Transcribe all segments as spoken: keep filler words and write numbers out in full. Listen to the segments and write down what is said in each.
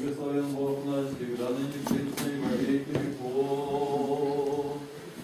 Благословен Бог наш, всегда ныне присно и во веки веков.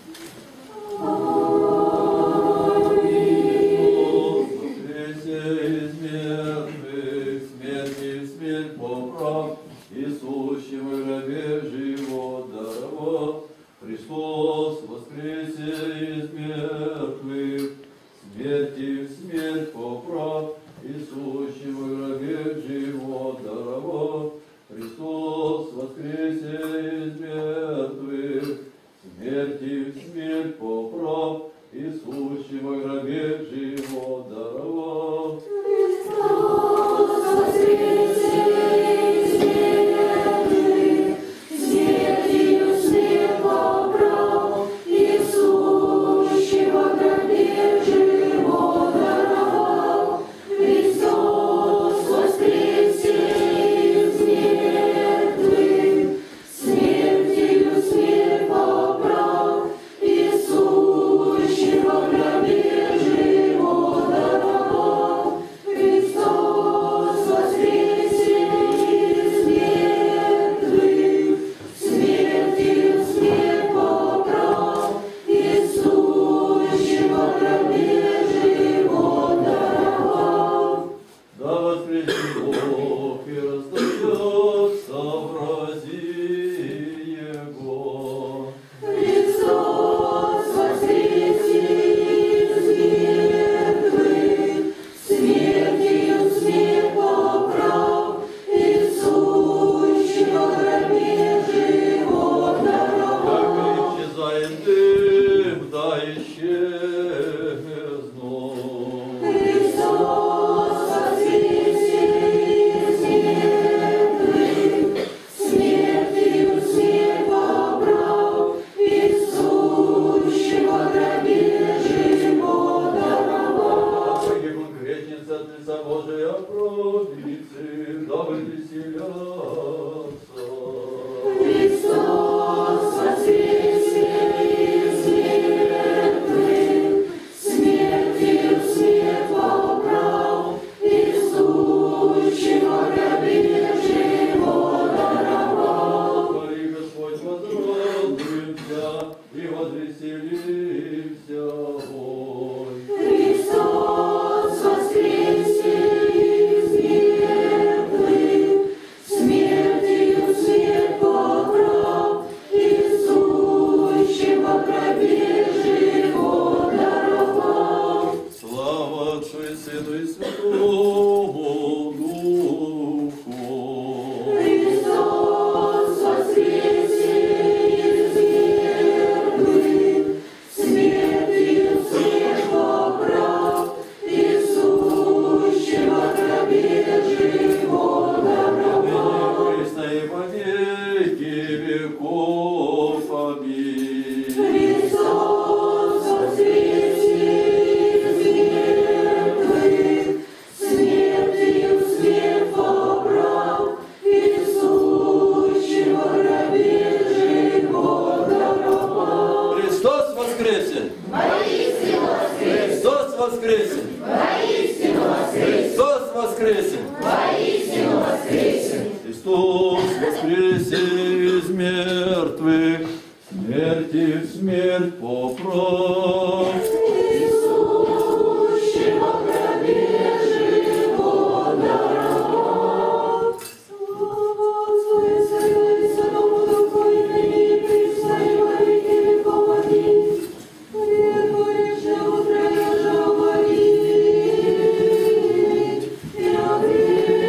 Воскресе из мертвых, смерти в смерть поправ, и сущим в гробе живот даровал. Христос воскресе из мертвых, смерти в смерть поправ, и сущим в гробе живот даровал. Христос воскресе из мертвых, смерти в смерть поправ, и сущим в гробе живот даровал. Христос воскресе из мертвых, смертью смерть поправ, и сущим во гробе живот даровал. Христос воскресе из мертвых, смертью смерть поправ, и сущим во гробе живот даровал. Христос воскресе из мертвых, смертью смерть поправ, и сущим во гробе живот даровал. Да воскресит Бог и раздается в рази Его. Христос воскресе из мертвых, смертью смерть поправ, и сущим во гробе живот даровал. Как исчезает дым, да исчезну. Христос воскресе из мертвых, смертью смерть поправ, и сущим во гробе живот даровал. Как он крестница от лица Божия провидицы, да веселятся. Христос воскресе из мертвых, смертью смерть поправ, и сущим во гробе живот даровал. Твори, Господь, возрадуемся и возвеселимся. Ой. Христос воскресе из мертвых, смертью смерть поправ, и сущим во гробе живот даровал. Слава Отцу и Сыну и Святому Духу. Христос воскресе из мертвых, смертью смерть поправ, и сущим во гробе живот даровал. Христа и во веки веков. Аминь. Христос воскресе из мертвых, смертью смерть поправ, и сущим во гробе живот даровал. Христос воскресе! Воистину воскресе! Христос воскресе! Воистину воскресе! Христос воскресе! Воистину воскресе! Христос воскресе из мертвых, смерти в смерть поправ. Сущим во гробе живот даровал. Слава Отцу и Сыну и Святому Духу, и ныне и присно и во веки веков. Аминь. Верующий утрежал молить, и огреет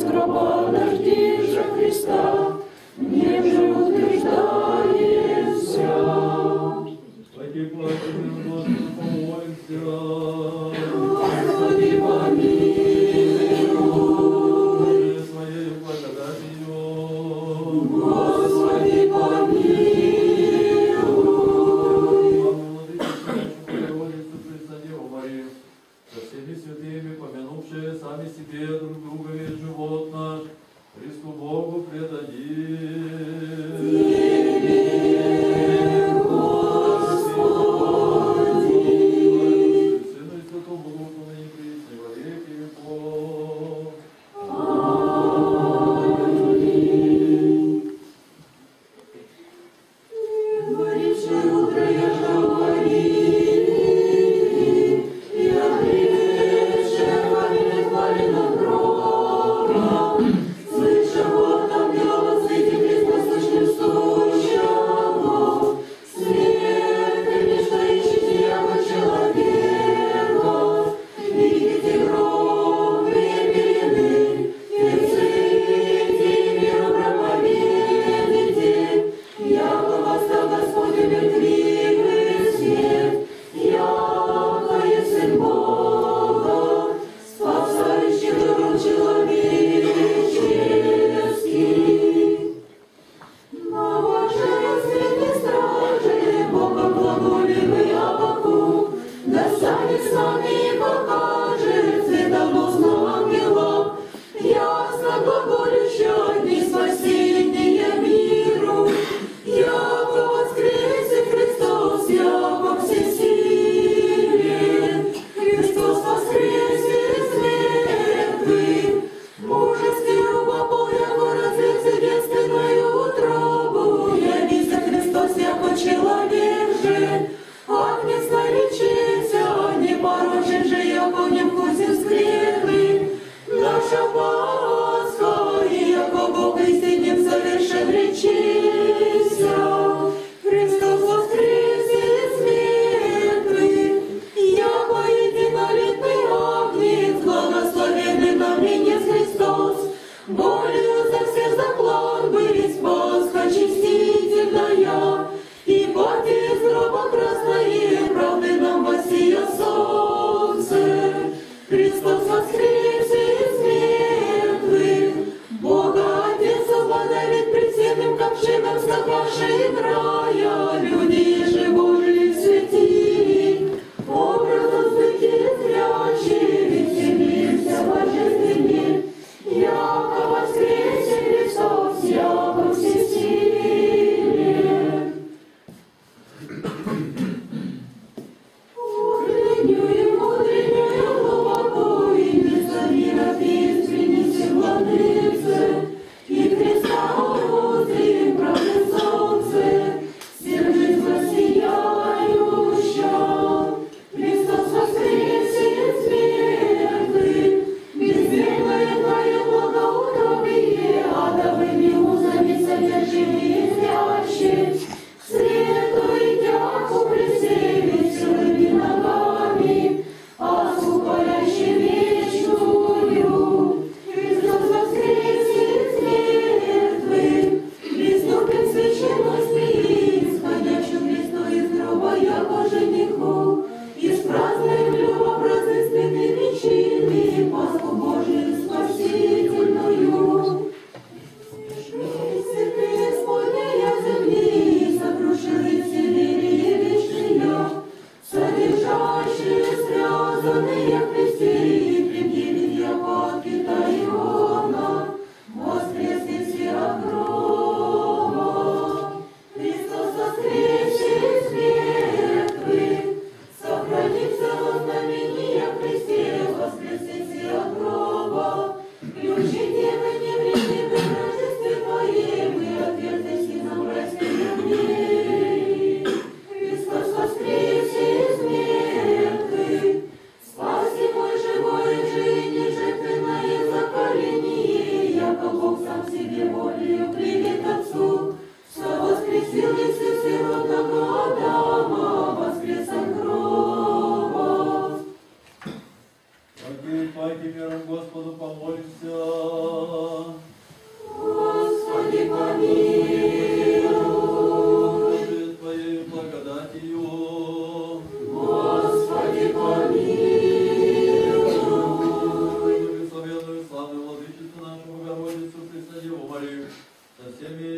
из гроба дождися Христа, не утверждаешься. Пойди плачем, Господу помолимся. Господи, помилуй. Своей благодатью. Господи, помилуй. Слава Владычице, Богородице, Преснодеву Марию, со всеми святыми, помянувшие сами себе друг друга и животно, Христу Богу предадим. Тебе, Господи.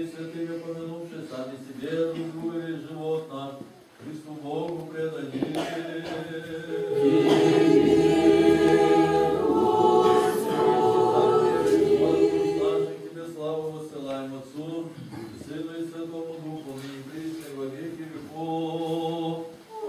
и святыми, помянувши сами себе, друг друга и животных, Христу Богу предадим. Тебе славу воссылаем Отцу, Сыну и Святому Духу, ныне и присно и во веки веков.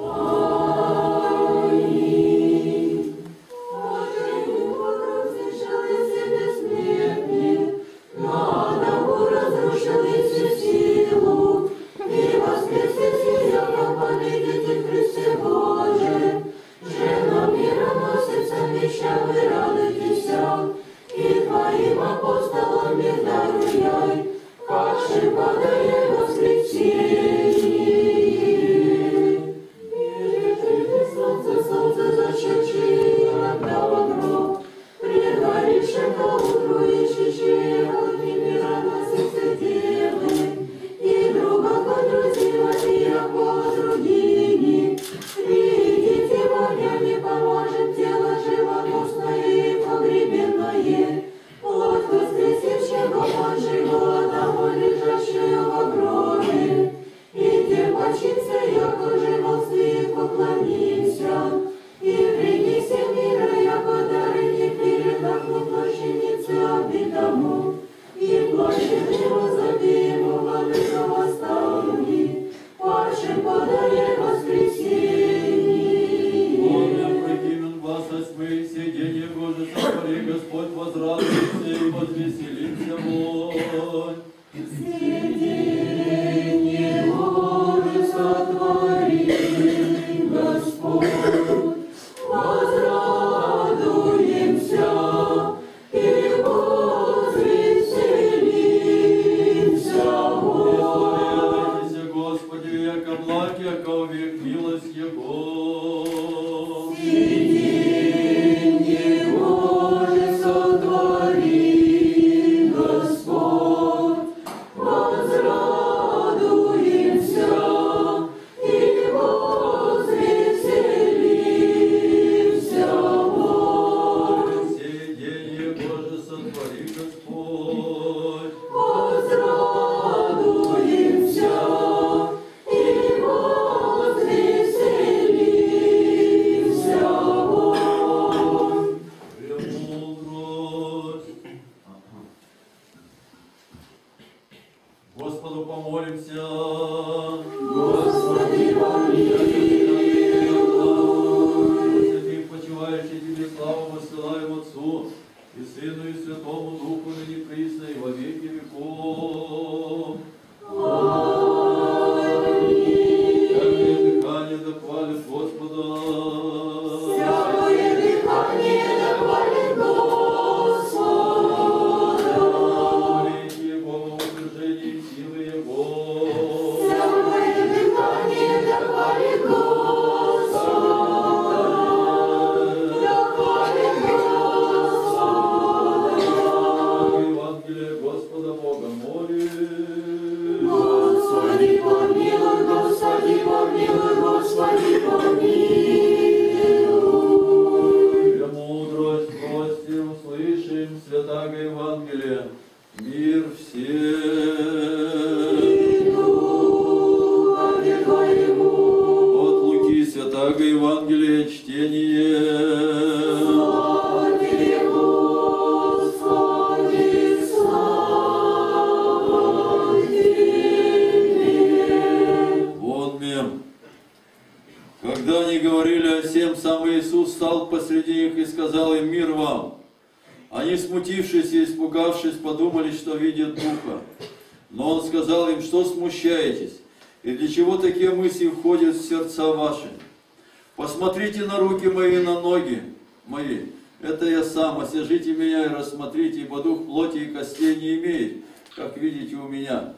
Подумали, что видят Духа. Но Он сказал им: что смущаетесь? И для чего такие мысли входят в сердца ваши? Посмотрите на руки мои, на ноги мои. Это я сам. Освяжите меня и рассмотрите, ибо дух плоти и костей не имеет, как видите у меня.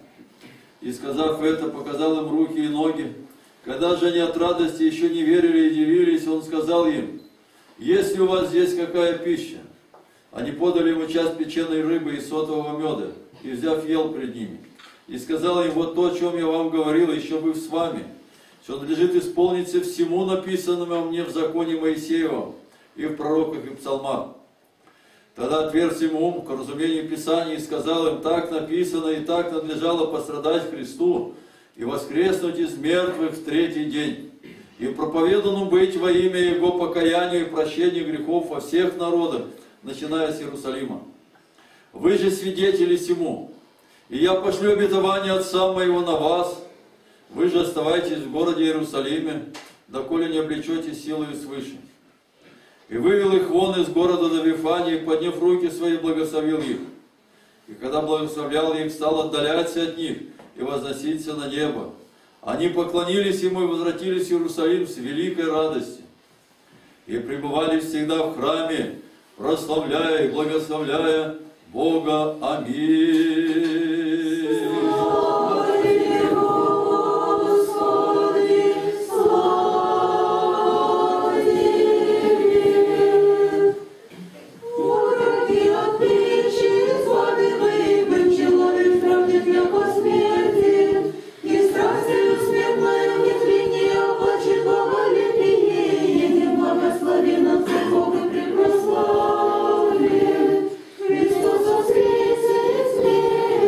И сказав это, показал им руки и ноги. Когда же они от радости еще не верили и дивились, Он сказал им: есть ли у вас здесь какая пища? Они подали ему часть печеной рыбы и сотового меда, и, взяв, ел пред ними. И сказал им: вот то, о чем я вам говорил, еще быв с вами, что надлежит исполниться всему написанному мне в законе Моисеевом, и в пророках, и в псалмах. Тогда отверз ему ум к разумению Писания и сказал им: так написано и так надлежало пострадать Христу и воскреснуть из мертвых в третий день, и проповедану быть во имя Его покаянию и прощению грехов во всех народах, начиная с Иерусалима. Вы же свидетели сему, и я пошлю обетование Отца моего на вас. Вы же оставайтесь в городе Иерусалиме, доколе не облечете силою свыше. И вывел их вон из города до Вифании, и, подняв руки свои, благословил их. И когда благословлял их, стал отдаляться от них и возноситься на небо. Они поклонились ему и возвратились в Иерусалим с великой радостью. И пребывали всегда в храме, прославляя и благословляя Бога. Аминь. Христос воскресе из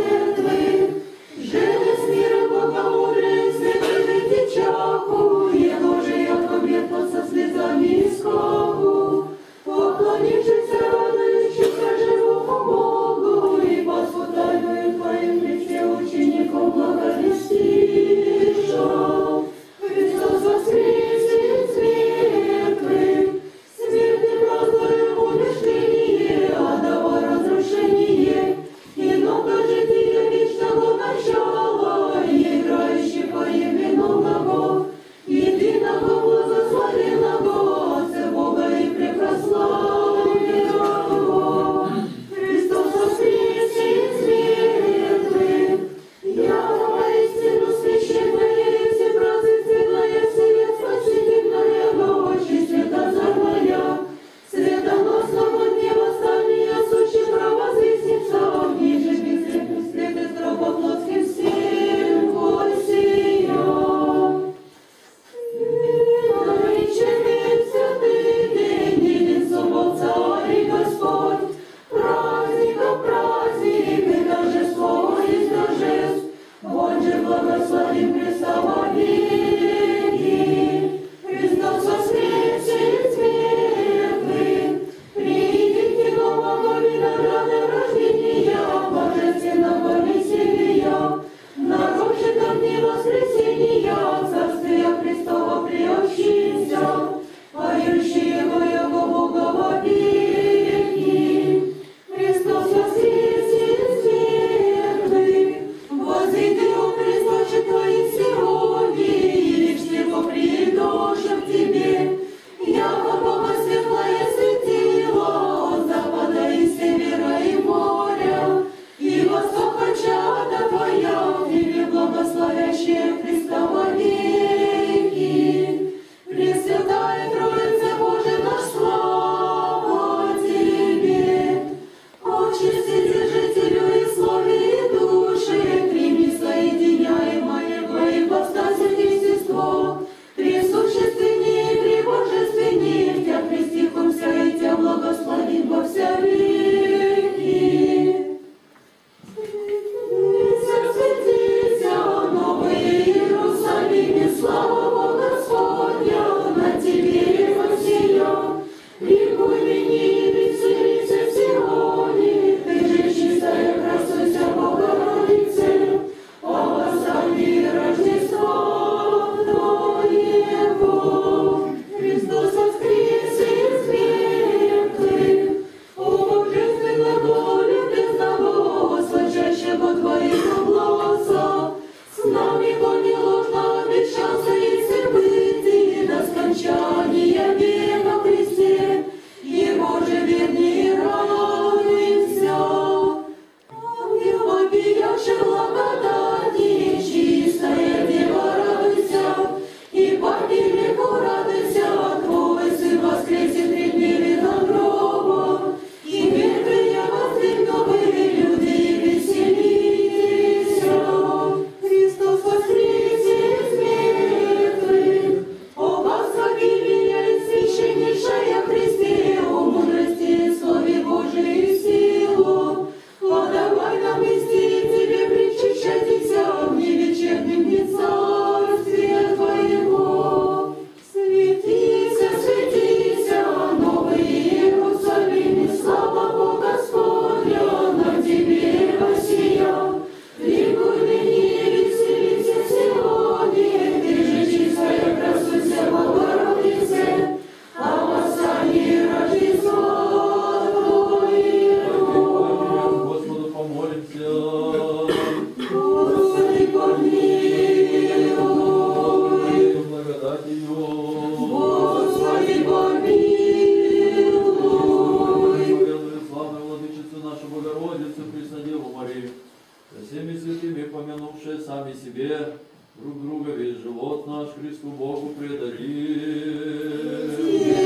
Деву Марию, со всеми святыми, помянувшие сами себе, друг друга весь живот наш Христу Богу предадим.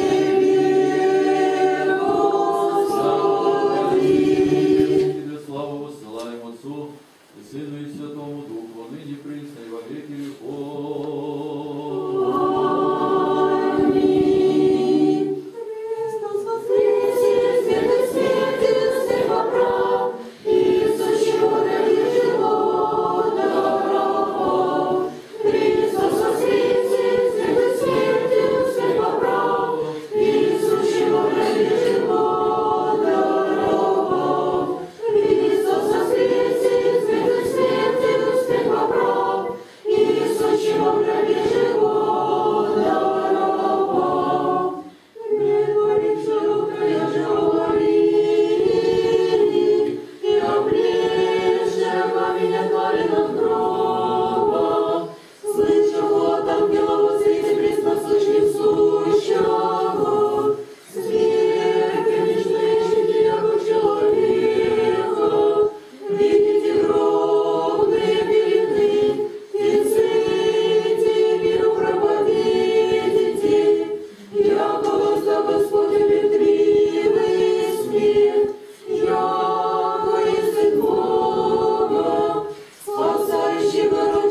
Тебе славу воссылаем Отцу и Сыну и Святому Духу, ныне присно и во веки веков. Аминь. Христос воскресе, святый святый, всех поправ, и сущего ради живота рабов. Христос воскресе, святый святый, всех поправ, и сущего ради живота рабов. Христос воскресе, святый святый, всех поправ, и сущего ради живота рабов. Говорит широкая жировали, и облечься меня коленом гроба. Слышу от ангела во свете пресносущим сущего, смерть нежнейший яко человека. Видите гробные пелены, и цвети миру проповедите, яко возда Господь обетривый смех, яко язык Бога, спасающего род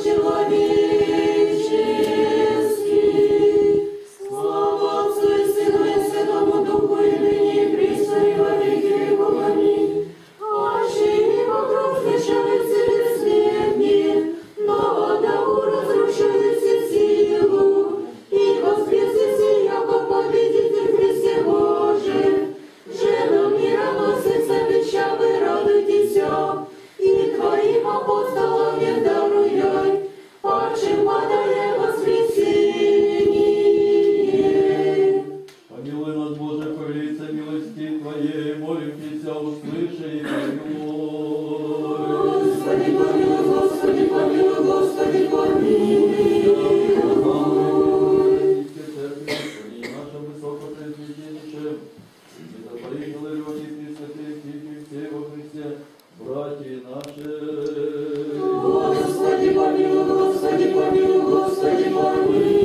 человеческий. Слава Отцу и Сыну и Святому Духу, и ныне и присно и во веки веков. Аминь. Аще вокруг встречаются бессмертные, но одному разрушают все силу, и воскресите, яко победитель в Христе Божий. Женам мироносица вечавы радуйтесь, и твоим апостолам не даруй, падшим подай воскресение. Помилуй нас, Боже, по велице милости Твоей, молимся, услыши и помилуй. Господи, помилуй, Господи, помилуй, Господи, помилуй. Нашим высокопреосвященнейшим, митрополит Иларионе, пресвятых тихих всех во Христе, братья наши. Господи, помилуй, Господи, помилуй, Господи, помилуй.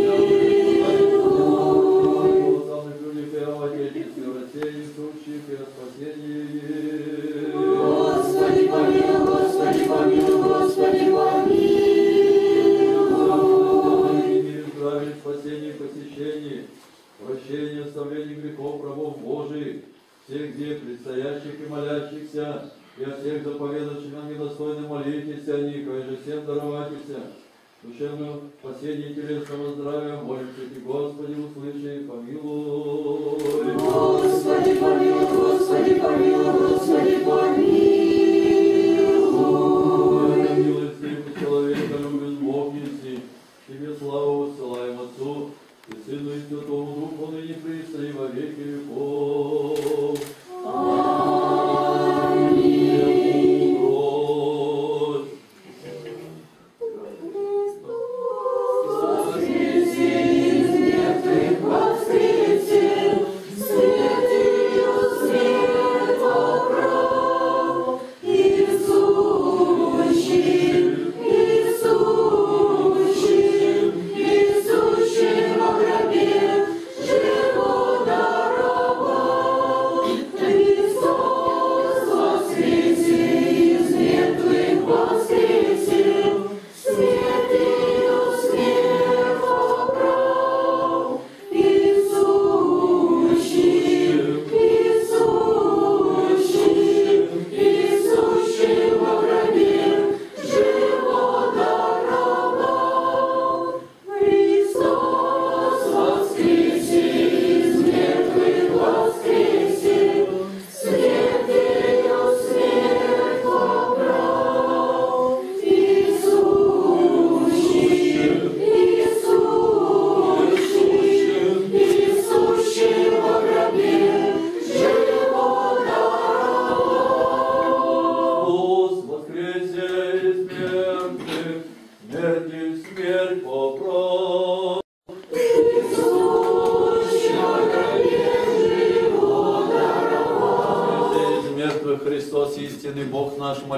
Самых любых и Отечестве, России, сущих и о спасении. Господи, помилуй, Господи, помилуй, Господи, помилуй. Мир, здравие, спасение, посещение, прощение, оставление грехов рабов Божиих, всех где предстоящих и молящихся, и о всех заповедавших нам недостойно молитесь о них, и же всем даровайтесь. Душевного спасения телесного здравия, молимся Тебе, Господи, услыши и помилуй. Господи, помилуй, Господи, помилуй, Господи, помилуй. Милостив человека любит Бог неси, Тебе славу высылаем Отцу и Сыну и Святому Духу, ныне присно и во веки веков. Аминь. Господь. Воскресе из мертвых, воскресе, светил свет образ.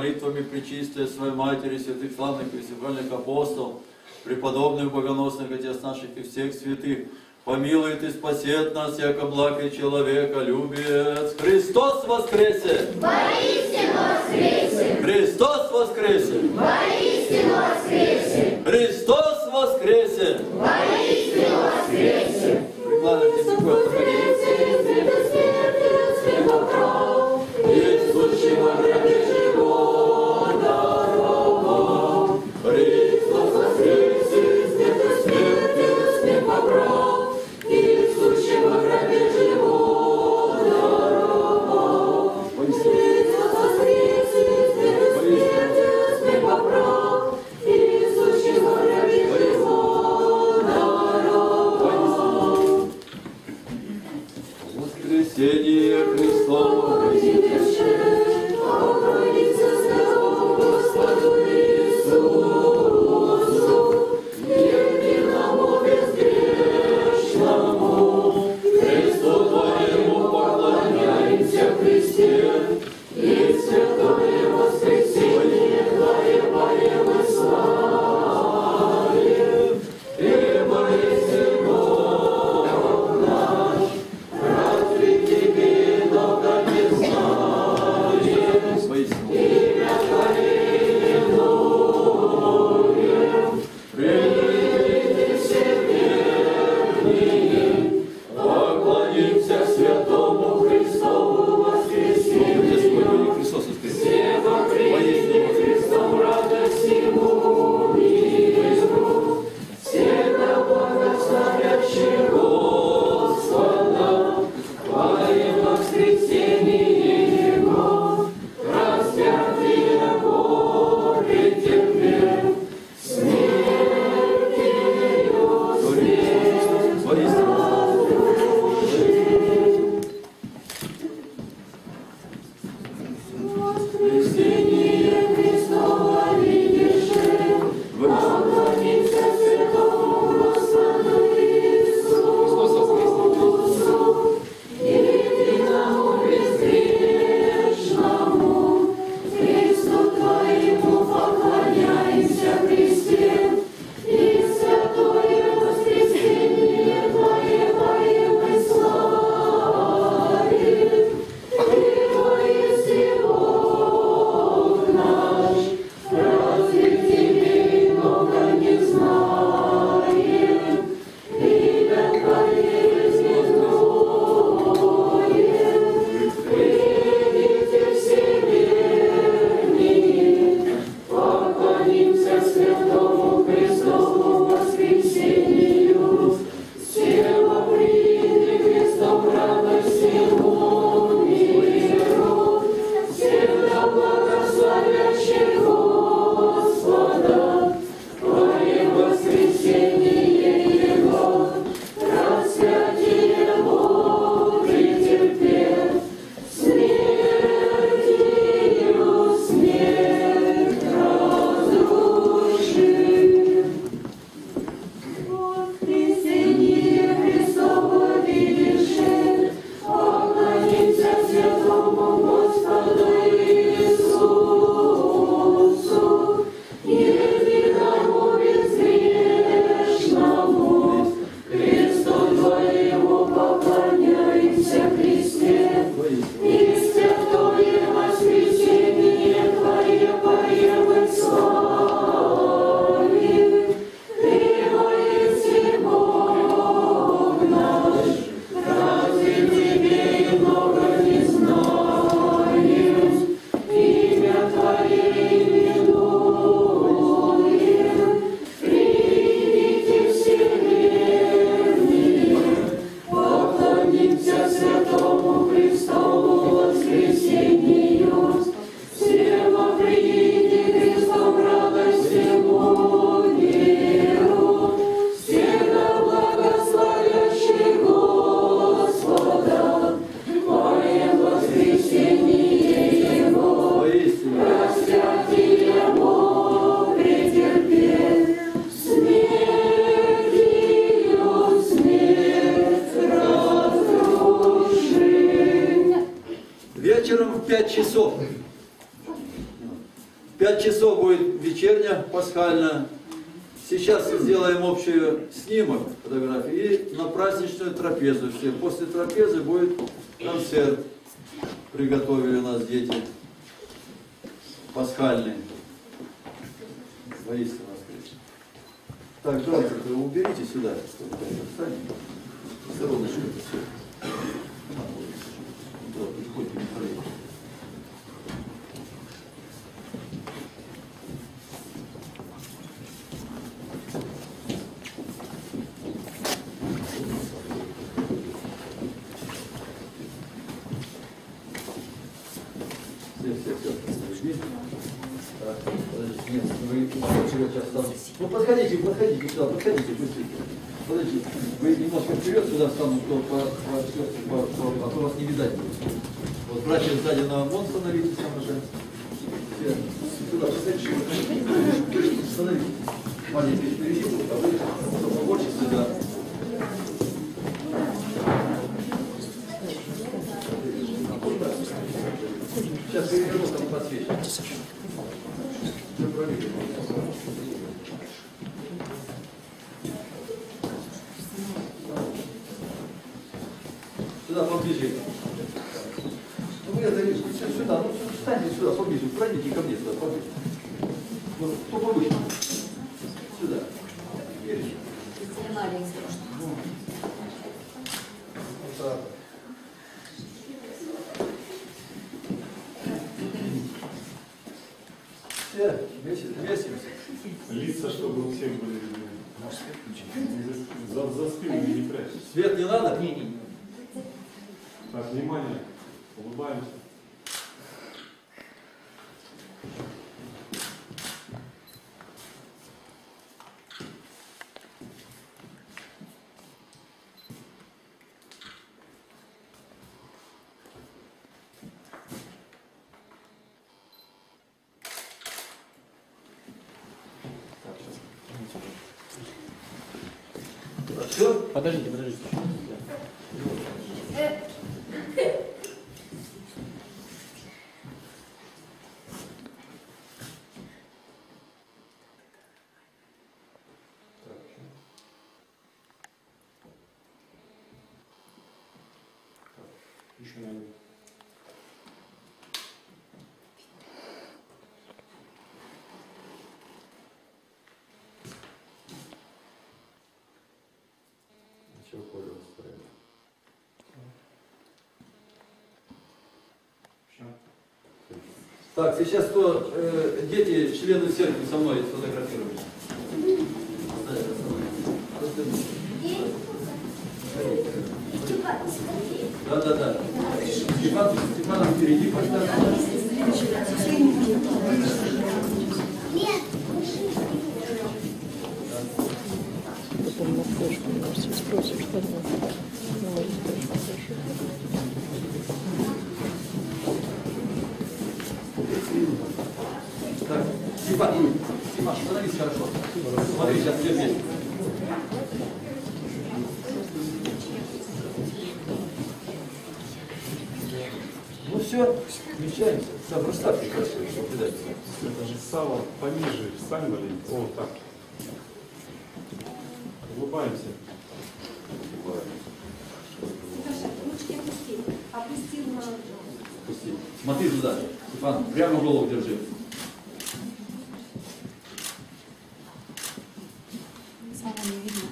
молитвами Пречистой Своей Матери, святых славных и всевольных апостолов, преподобных богоносных отец наших и всех святых, помилует и спасет нас, яко благ и человека любец. Христос воскресе! Воистину воскресе! Христос воскресе! Воистину воскресе! Христос воскресе! Воистину воскресе! Прикладывайте секунду, Есть случай во гробе живота рогов. Христос воскресе, смертью смертью смерть побрал. Есть случай во гробе живота рогов. Христос воскресе, смертью смертью смерть побрал. Есть случай во гробе живота рогов. Воскресение Христово! вечером в пять часов пять часов будет вечерня, пасхальная. Сейчас сделаем общий снимок фотографии и на праздничную трапезу все. После трапезы будет концерт. Приготовили у нас дети пасхальный. Воистину воскресенье. Так, давайте, уберите сюда. Стороночку. Все, все, все. Так, подождите, нет, вы сейчас там. Ну подходите, подходите сюда, подходите, быстрее. Подождите, вы немножко вперед сюда встану, по, по, по, по, по, а то вас не видать будет. Вот братья сзади на ОМОН становитесь, там уже. Все, сюда, подходите, становитесь. Маленький впереди будет, а вы кто побольше сюда. Сейчас переверну, там подсвечу. Сюда поближе. Ну вы это сюда, ну встаньте сюда, поближе, пройдите ко мне сюда, поближе. Ну, кто повыше? Сюда. Вот так. Все, весимся. Лица, чтобы у всех были видны. За, за спину не прячь. Свет не надо? Не, не, не. Так, внимание. Улыбаемся. Все? Подождите, подождите. Еще надо. Ничего, Коля, устроено. Все. Так, сейчас кто, э, дети, члены церкви со мной сфотографировали. Да, да, да. Степан, Степан впереди поставь. Потом на флешку, мне кажется, спросишь, что там. Так, Степан, Степан, становись хорошо. Смотри, сейчас все вместе. Ну все, смещаемся. Да, проставьте красиво, чтобы видать. Даже сало пониже. Встань, Валерий. О, так. Улыбаемся. Ручки опусти. Опусти на... Пусти. Смотри туда. Степан, прямо голову держи. Слава не видно.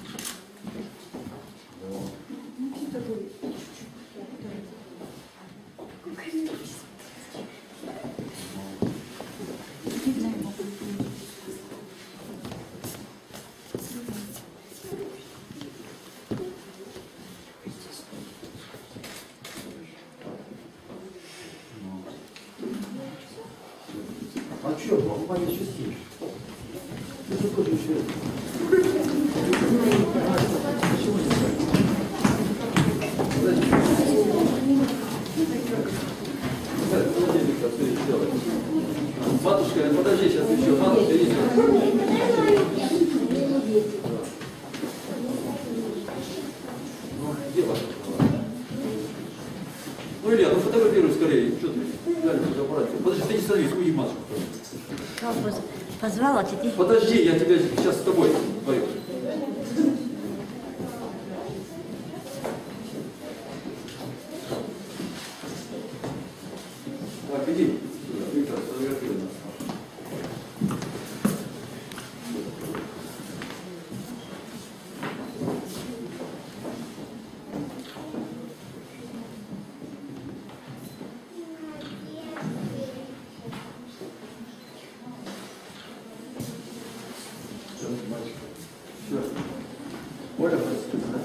А что, покупали частей? Это тоже еще. Матушка, подожди, сейчас еще. Матушка, есть. Ну, где ваша? Ну, Илья, ну фотографируй скорее. Что ты? Дальше фотоаппарат. Подожди, ты не становись, уйди маску. Позвала тебе. Подожди, я тебя сейчас с тобой пою. Так, иди. Виктор, сфотографируй нас. Все. Оля,